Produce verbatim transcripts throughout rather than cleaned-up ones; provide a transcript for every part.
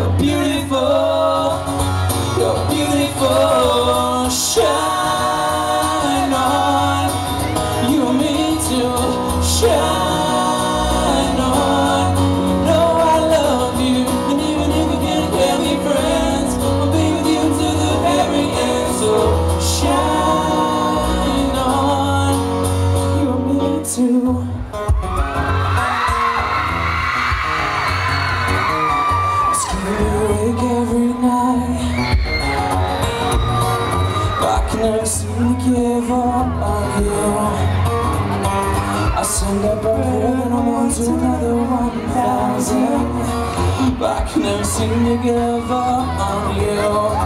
You're beautiful, you're beautiful. Shine on, you are meant to shine on. You know I love you, and even if we can't be friends, I'll be with you to the very end. So shine on, you are meant to. Awake every night, I can never seem to give up on you. I send up a prayer and I'm on to another one thousand, but I can never seem to give up on you.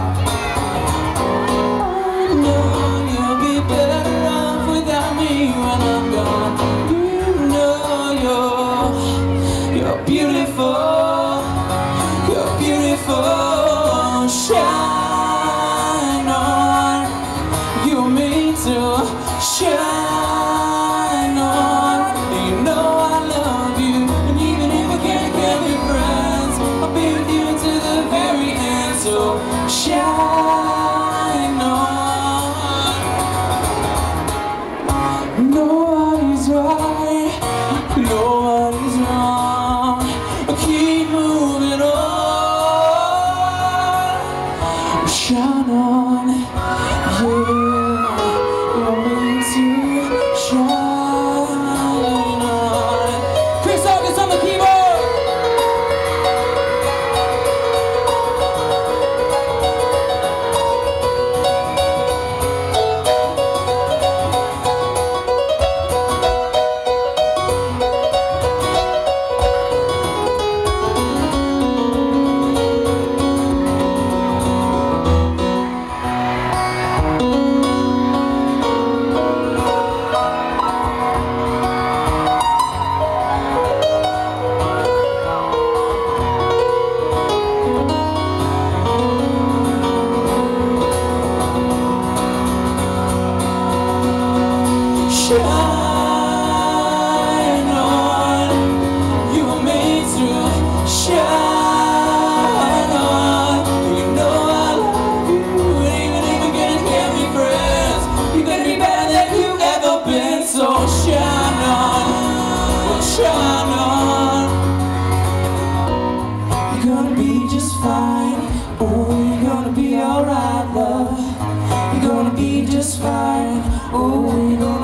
I know you'll be better off without me when I'm gone. You know you're, you're beautiful. Beautiful, shine on. You're made to shine on. You know I love you, and even if I can't get be friends, I'll be with you to the very end. So shine on. Nobody's right, nobody's wrong. Keep moving on. Shine on, yeah, you're meant to shine on. Chris August on the keyboard. Shine on, you were made to shine on. You know I love you, even if we can't be friends, you better be better than you've ever been. So shine on, shine on. You're gonna be just fine. Oh, you're gonna be alright, love. You're gonna be just fine. Oh, you're gonna